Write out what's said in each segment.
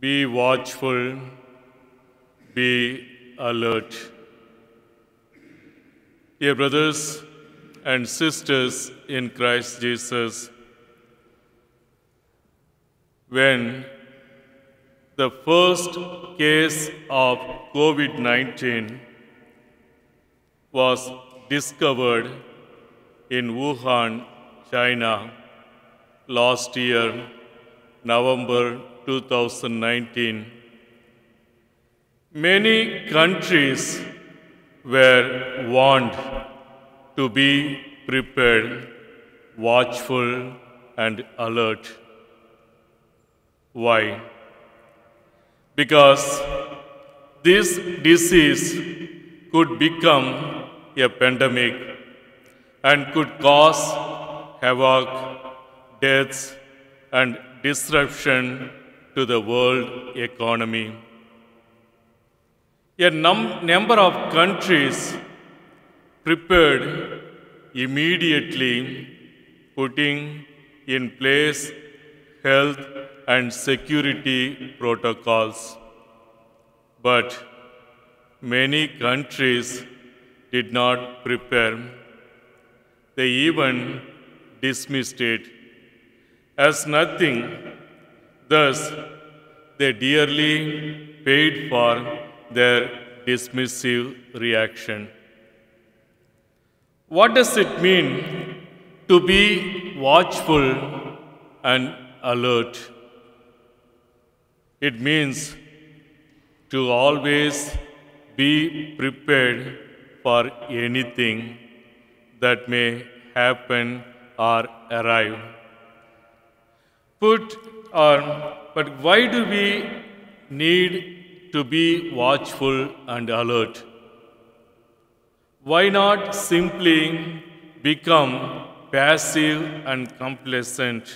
Be watchful, be alert. Dear brothers and sisters in Christ Jesus, when the first case of COVID-19 was discovered in Wuhan, China, last year, November 2019, many countries were warned to be prepared, watchful, and alert. Why? Because this disease could become a pandemic and could cause havoc, deaths, and disruption to the world economy. A number of countries prepared immediately, putting in place health and security protocols. But many countries did not prepare. They even dismissed it as nothing. Thus, they dearly paid for their dismissive reaction. What does it mean to be watchful and alert? It means to always be prepared for anything that may happen or arrive. But why do we need to be watchful and alert? Why not simply become passive and complacent?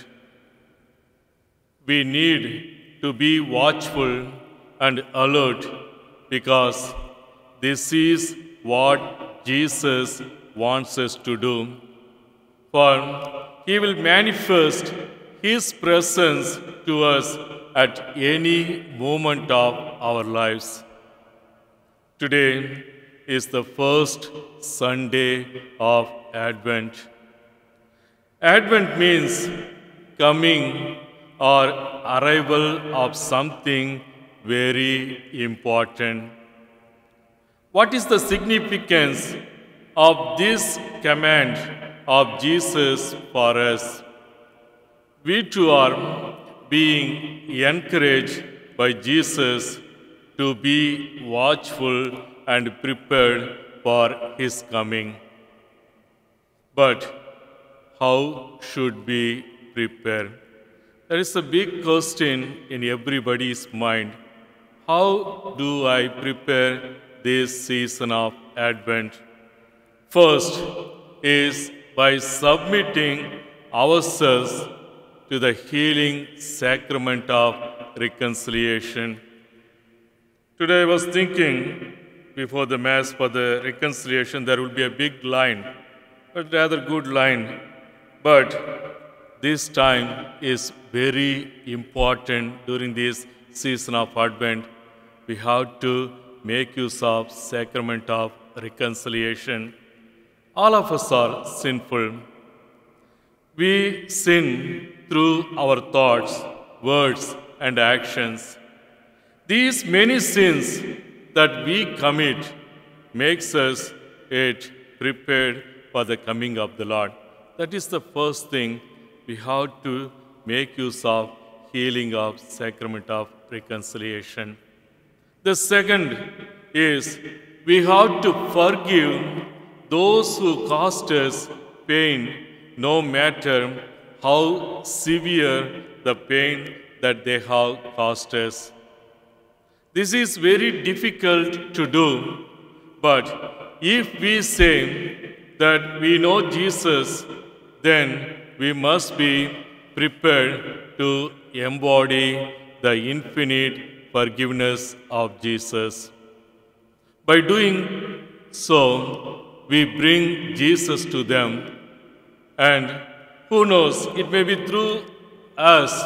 We need to be watchful and alert because this is what Jesus wants us to do. For He will manifest His presence to us at any moment of our lives. Today is the first Sunday of Advent. Advent means coming or arrival of something very important. What is the significance of this command of Jesus for us? We too are being encouraged by Jesus to be watchful and prepared for His coming. But how should we prepare? There is a big question in everybody's mind. How do I prepare this season of Advent? First is by submitting ourselves to the healing sacrament of reconciliation. Today I was thinking before the Mass for the reconciliation there will be a big line, a rather good line. But this time is very important during this season of Advent. We have to make use of sacrament of reconciliation. All of us are sinful. We sin through our thoughts, words, and actions. These many sins that we commit makes us prepared for the coming of the Lord. That is the first thing. We have to make use of healing of sacrament of reconciliation. The second is we have to forgive those who caused us pain, no matter how severe the pain that they have caused us. This is very difficult to do, but if we say that we know Jesus, then we must be prepared to embody the infinite forgiveness of Jesus. By doing so, we bring Jesus to them, and who knows, it may be through us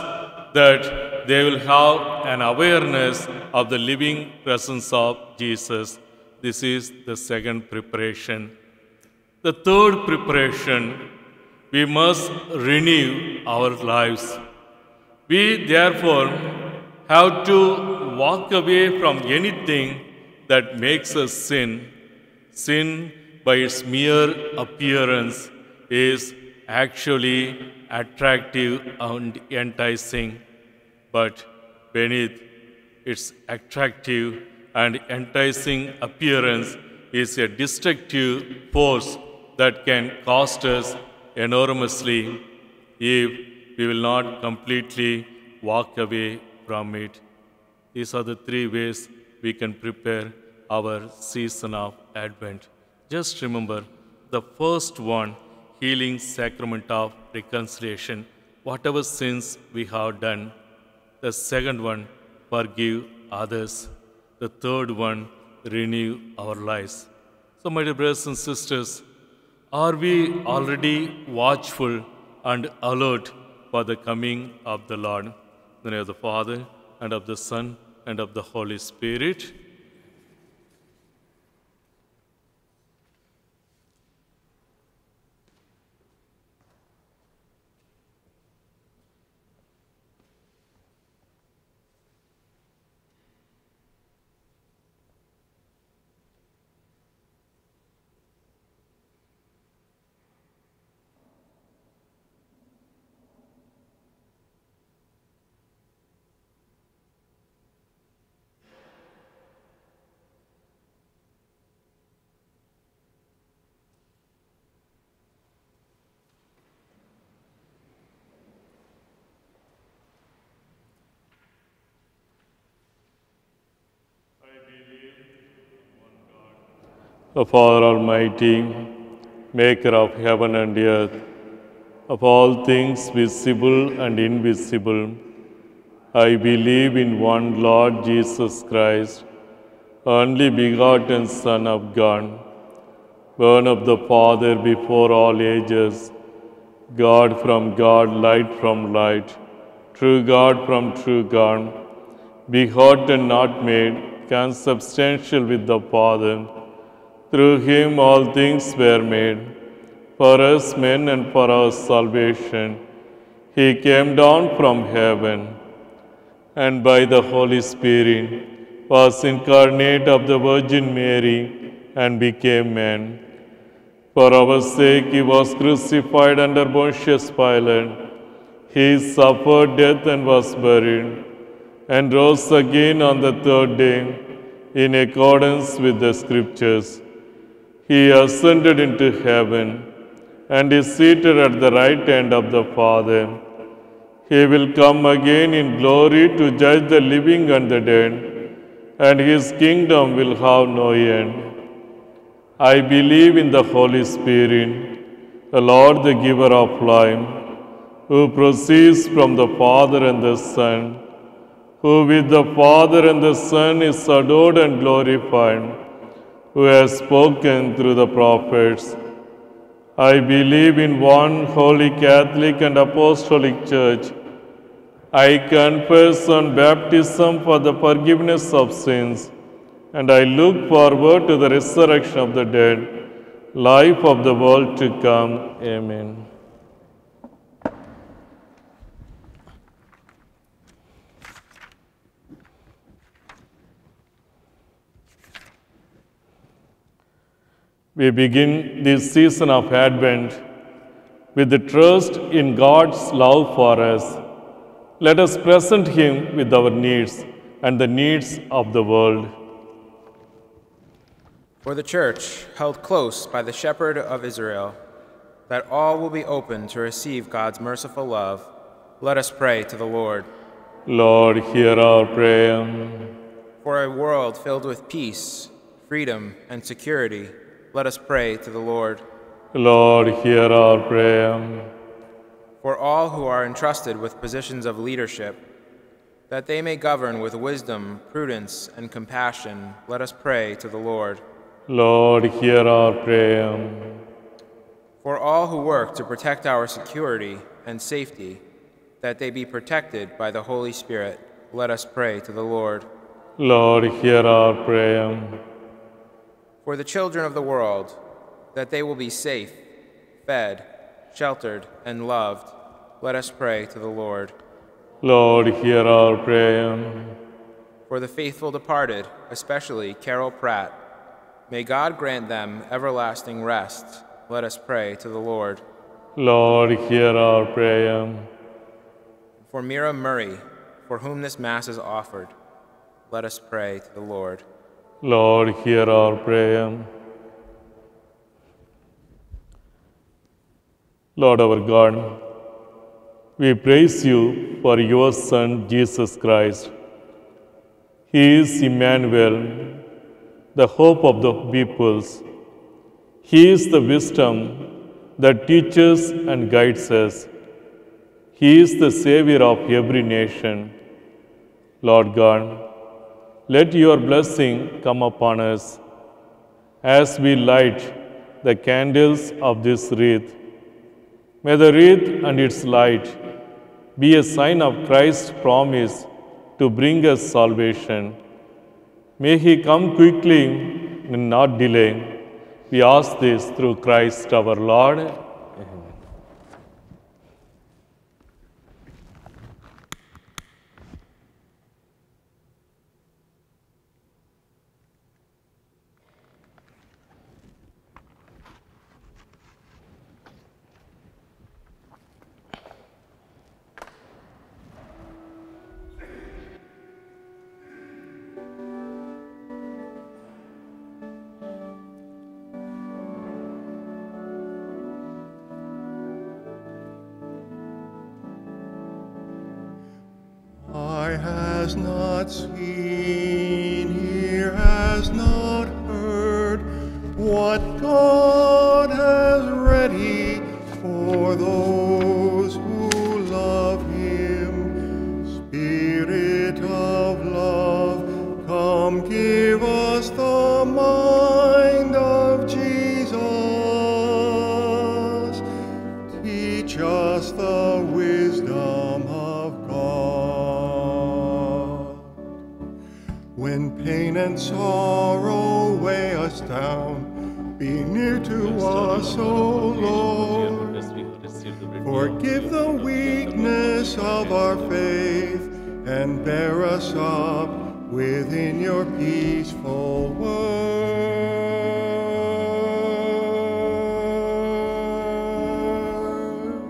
that they will have an awareness of the living presence of Jesus. This is the second preparation. The third preparation, we must renew our lives. We therefore have to walk away from anything that makes us sin. Sin, by its mere appearance, is actually attractive and enticing, but beneath its attractive and enticing appearance is a destructive force that can cost us enormously if we will not completely walk away from it. These are the three ways we can prepare our season of Advent. Just remember the first one, healing sacrament of reconciliation, whatever sins we have done. The second one, forgive others. The third one, renew our lives. So, my dear brothers and sisters, are we already watchful and alert for the coming of the Lord? In the name of the Father, and of the Son, and of the Holy Spirit. O Father Almighty, Maker of heaven and earth, of all things visible and invisible, I believe in one Lord Jesus Christ, only begotten Son of God, born of the Father before all ages, God from God, light from light, true God from true God, begotten, not made, consubstantial with the Father. Through him all things were made. For us men and for our salvation, he came down from heaven, and by the Holy Spirit was incarnate of the Virgin Mary and became man. For our sake he was crucified under Pontius Pilate. He suffered death and was buried, and rose again on the third day in accordance with the Scriptures. He ascended into heaven and is seated at the right hand of the Father. He will come again in glory to judge the living and the dead, and his kingdom will have no end. I believe in the Holy Spirit, the Lord, the giver of life, who proceeds from the Father and the Son, who with the Father and the Son is adored and glorified, who has spoken through the prophets. I believe in one holy Catholic and Apostolic Church. I confess on baptism for the forgiveness of sins, and I look forward to the resurrection of the dead, life of the world to come. Amen. We begin this season of Advent with the trust in God's love for us. Let us present him with our needs and the needs of the world. For the Church, held close by the Shepherd of Israel, that all will be open to receive God's merciful love, let us pray to the Lord. Lord, hear our prayer. For a world filled with peace, freedom, and security, let us pray to the Lord. Lord, hear our prayer. For all who are entrusted with positions of leadership, that they may govern with wisdom, prudence, and compassion, let us pray to the Lord. Lord, hear our prayer. For all who work to protect our security and safety, that they be protected by the Holy Spirit. Let us pray to the Lord. Lord, hear our prayer. For the children of the world, that they will be safe, fed, sheltered, and loved, let us pray to the Lord. Lord, hear our prayer. For the faithful departed, especially Carol Pratt, may God grant them everlasting rest. Let us pray to the Lord. Lord, hear our prayer. For Mira Murray, for whom this Mass is offered, let us pray to the Lord. Lord, hear our prayer. Lord our God, we praise you for your Son, Jesus Christ. He is Emmanuel, the hope of the peoples. He is the wisdom that teaches and guides us. He is the Savior of every nation. Lord God, let your blessing come upon us as we light the candles of this wreath. May the wreath and its light be a sign of Christ's promise to bring us salvation. May he come quickly and not delay. We ask this through Christ our Lord. Amen. Eye has not seen, ear has not heard, what God has ready for those who love him. Spirit of love, come give us the mind of Jesus. Teach us the wisdom of God. When pain and sorrow weigh us down, be near to us, O Lord. Forgive the weakness of our faith and bear us up within your peaceful word.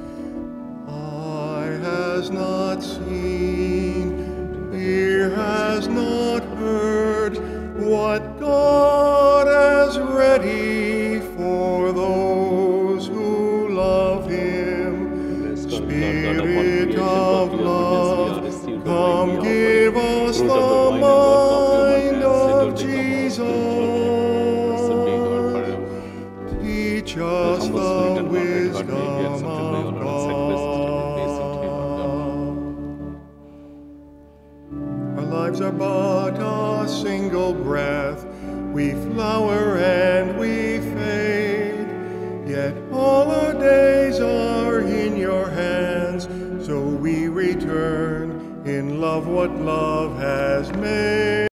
Eye has not seen, ear has not heard, what God has ready for those who love him. Spirit of love, come give us the mind of Jesus. Teach us the wisdom of God. Our lives are but a single breath. We flower and we fade, yet all our days are in your hands. So we return in love what love has made.